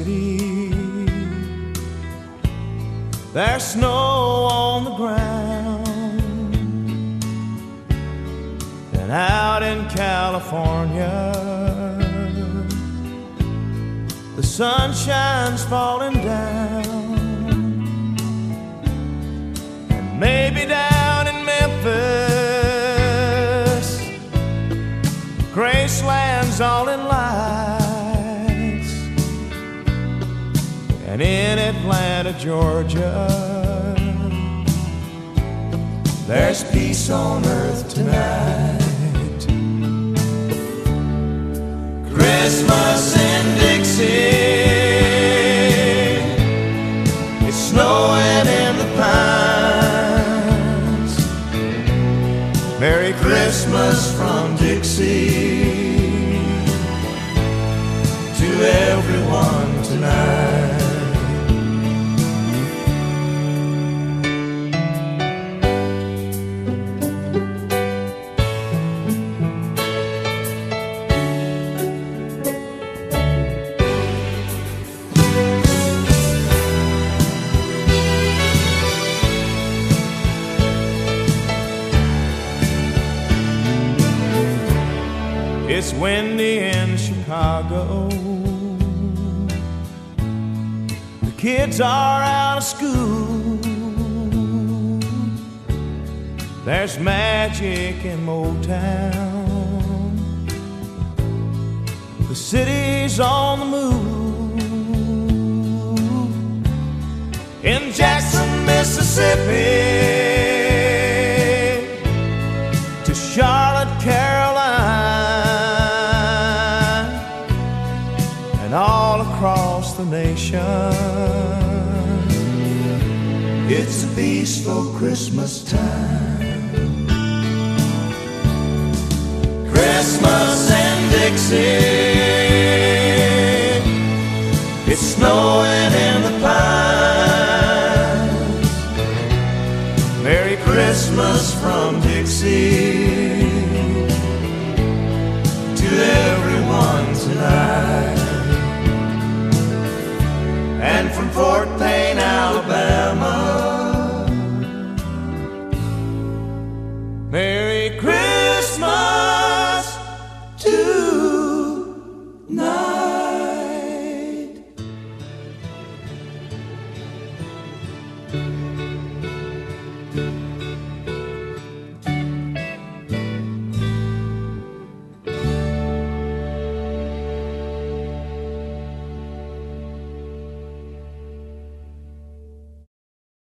city. There's snow on the ground, and out in California the sunshine's falling down. And maybe down in Memphis, Graceland's all in lights. And in Atlanta, Georgia, there's peace on earth tonight. Christmas in Dixie, it's snowing in the pines. Merry Christmas from Dixie to everyone tonight. It's windy in Chicago, the kids are out of school. There's magic in Motown, the city's on the move. In Jackson, Mississippi, to Charlotte, Carolina, and all across the nation, it's a peaceful Christmas time. Christmas in Dixie, it's snowing in the pines. Merry Christmas from Dixie to everyone tonight.